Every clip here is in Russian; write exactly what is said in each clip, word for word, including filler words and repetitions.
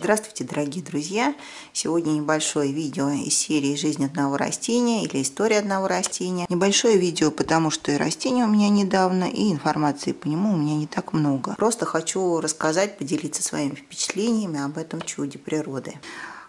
Здравствуйте, дорогие друзья! Сегодня небольшое видео из серии «Жизнь одного растения» или «История одного растения». Небольшое видео, потому что и растение у меня недавно, и информации по нему у меня не так много. Просто хочу рассказать, поделиться своими впечатлениями об этом чуде природы.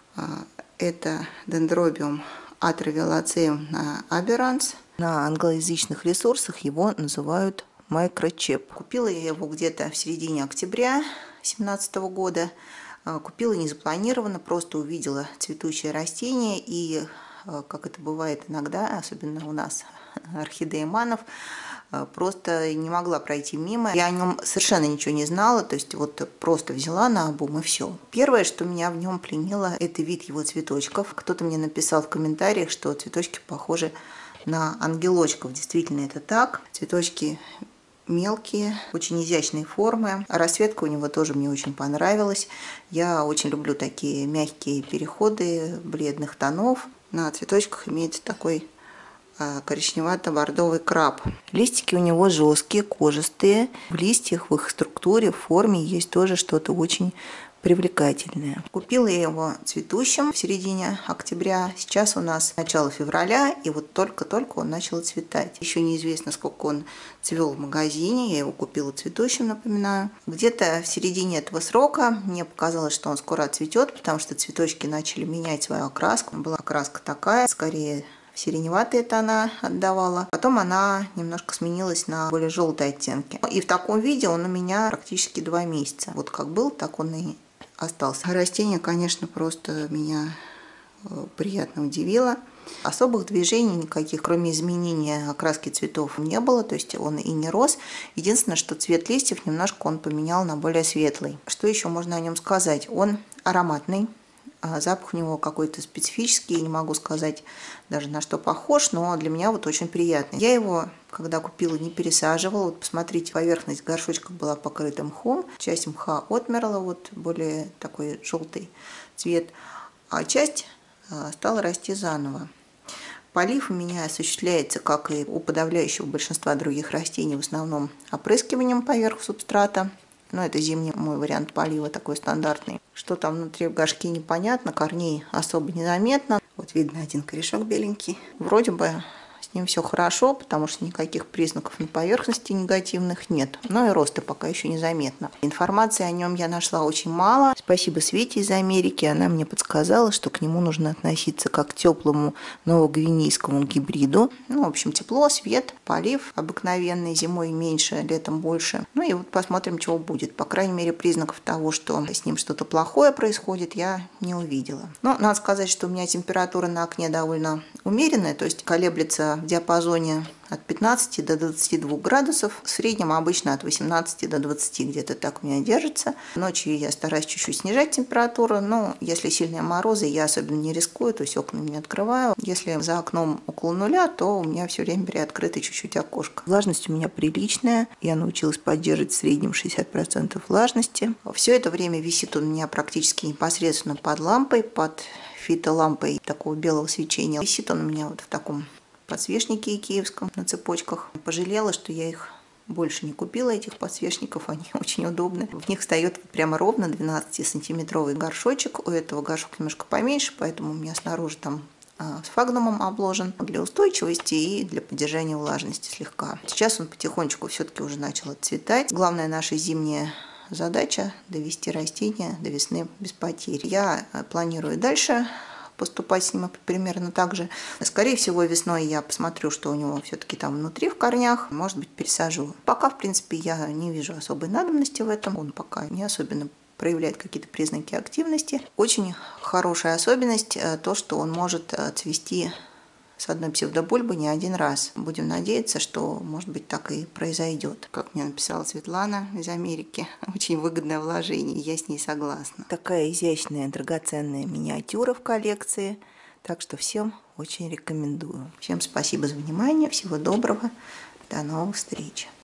Это дендробиум Atravillacеум aberrans. На англоязычных ресурсах его называют микрочеп. Купила я его где-то в середине октября две тысячи семнадцатого года. Купила незапланированно, просто увидела цветущее растение и, как это бывает иногда, особенно у нас орхидеи манов, просто не могла пройти мимо. Я о нем совершенно ничего не знала, то есть вот просто взяла наобум и все. Первое, что меня в нем пленило, это вид его цветочков. Кто-то мне написал в комментариях, что цветочки похожи на ангелочков. Действительно, это так. Цветочки мелкие, очень изящные формы. Расцветка у него тоже мне очень понравилась. Я очень люблю такие мягкие переходы бледных тонов. На цветочках имеется такой коричневато-бордовый краб. Листики у него жесткие, кожистые. В листьях, в их структуре, в форме есть тоже что-то очень привлекательное. Купила я его цветущим в середине октября. Сейчас у нас начало февраля, и вот только-только он начал цветать. Еще неизвестно, сколько он цвел в магазине. Я его купила цветущим, напоминаю. Где-то в середине этого срока мне показалось, что он скоро отцветет, потому что цветочки начали менять свою окраску. Была окраска такая, скорее сиреневатые тона отдавала. Потом она немножко сменилась на более желтые оттенки. И в таком виде он у меня практически два месяца. Вот как был, так он и остался. Растение, конечно, просто меня приятно удивило. Особых движений никаких, кроме изменения окраски цветов, не было. То есть он и не рос. Единственное, что цвет листьев немножко он поменял на более светлый. Что еще можно о нем сказать? Он ароматный. Запах у него какой-то специфический, не могу сказать даже на что похож, но для меня вот очень приятный. Я его, когда купила, не пересаживала. Вот посмотрите, поверхность горшочка была покрыта мхом, часть мха отмерла, вот более такой желтый цвет, а часть стала расти заново. Полив у меня осуществляется, как и у подавляющего большинства других растений, в основном опрыскиванием поверх субстрата. Но это зимний мой вариант полива, такой стандартный. Что там внутри в горшке непонятно, корней особо незаметно. Вот видно один корешок беленький. Вроде бы с ним все хорошо, потому что никаких признаков на поверхности негативных нет. Но и роста пока еще незаметно. Информации о нем я нашла очень мало. Спасибо Свете из Америки. Она мне подсказала, что к нему нужно относиться как к теплому новогвинейскому гибриду. Ну, в общем, тепло, свет, полив обыкновенный. Зимой меньше, летом больше. Ну и вот посмотрим, чего будет. По крайней мере, признаков того, что с ним что-то плохое происходит, я не увидела. Но надо сказать, что у меня температура на окне довольно умеренная, то есть колеблется в диапазоне от пятнадцати до двадцати двух градусов. В среднем обычно от восемнадцати до двадцати, где-то так у меня держится. Ночью я стараюсь чуть-чуть снижать температуру, но если сильные морозы, я особенно не рискую, то есть окна не открываю. Если за окном около нуля, то у меня все время приоткрыто чуть-чуть окошко. Влажность у меня приличная. Я научилась поддерживать в среднем шестьдесят процентов влажности. Все это время висит он у меня практически непосредственно под лампой, под фитолампой такого белого свечения. Висит он у меня вот в таком подсвечнике икеевском на цепочках. Пожалела, что я их больше не купила, этих подсвечников, они очень удобны. В них встает прямо ровно двенадцатисантиметровый горшочек. У этого горшок немножко поменьше, поэтому у меня снаружи там с фагнумом обложен для устойчивости и для поддержания влажности слегка. Сейчас он потихонечку все-таки уже начал отцветать. Главная наша зимняя задача – довести растение до весны без потерь. Я планирую дальше поступать с ним примерно так же. Скорее всего, весной я посмотрю, что у него все-таки там внутри в корнях. Может быть, пересажу. Пока, в принципе, я не вижу особой надобности в этом. Он пока не особенно проявляет какие-то признаки активности. Очень хорошая особенность то, что он может цвести с одной псевдобульбы не один раз. Будем надеяться, что, может быть, так и произойдет. Как мне написала Светлана из Америки, очень выгодное вложение, я с ней согласна. Такая изящная, драгоценная миниатюра в коллекции, так что всем очень рекомендую. Всем спасибо за внимание, всего доброго, до новых встреч.